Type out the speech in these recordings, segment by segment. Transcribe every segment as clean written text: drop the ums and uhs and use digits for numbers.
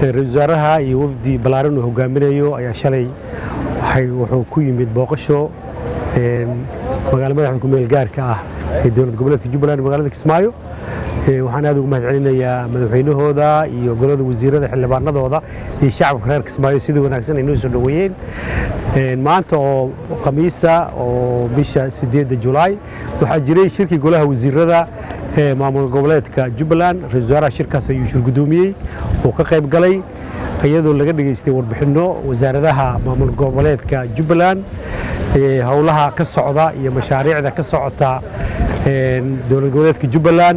Wizaraha iyo wafdi balaaran uu hogaaminayo ayaa shalay wuxuu ku yimid booqasho magaalada madaxda ku meel gaarka ah ee dowlad goboleedka Jubbaland magaalada Kismaayo waxaan aad ugu mahadcelinayaa madaxweynahooda iyo golada wasiirada xildhibaanadooda iyo shacabka reer Kismaayo sidii wanaagsan ay noo soo dhaweeyeen maanta oo khamiisa oo bisha 8 July waxa jiray shirki golaha wasiirada maamul goboleedka Jubbaland ra'iisul wasaaraha shirkaas ayuu shir gudoomiyay oo ka qayb galay iyadoo laga dhageystay warbixino wasaaradaha maamul goboleedka Jubbaland hawlaha ka socda iyo mashaariicda ka socota dowlad goboleedka Jubbaland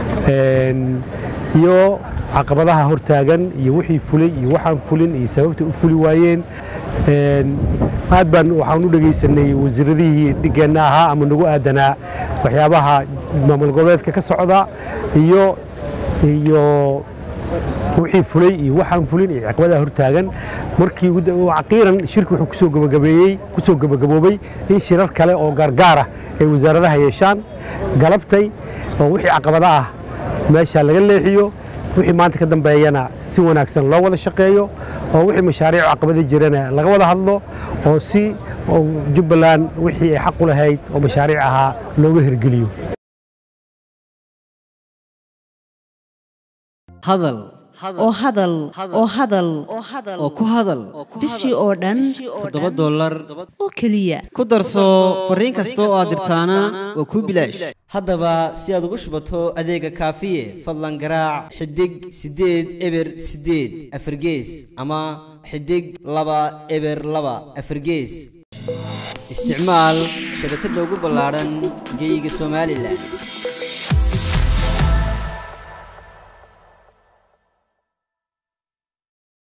iyo caqabadaha hortaagan iyo wixii fulay iyo waxaan fulin iyo sababta u fuli waayeen aad baan waxaan u dhageysanay wasiiradii dhigeena ahaa ama nagu aadanaa waxyaabaha maamul goboleedka ka socda iyo wixii fulay iyo waxaan fulin iyo caqabadaha hortaagan markii aqiiran shirku wuxuu kusoo gabagaboobay in shirar kale oo gaargaar ah ay wasaaradaha yeeshaan galabtay oo wixii caqabada ah meesha laga leexiyo wixii maanta ka dambeeyana si wanaagsan loo wada shaqeeyo oo wixii mashaariic caqabada jirana laga wada hadlo oo si Jubbaland wixii ay xaq u lahayd oo mashaariic ahaa looga hirgeliyo hadal oo ku hadal bishii oo dhan $7 oo kaliya ku darso fariin kasta oo aad dirtaana waa ku bilaash haddaba si aad ugu shubato adeega kaafiye fadlan garaac xidig 8 eber 8 afargees ama xidig 2 eber 2 afargees isticmaal shabakadda ugu ballaaran geyga Soomaaliland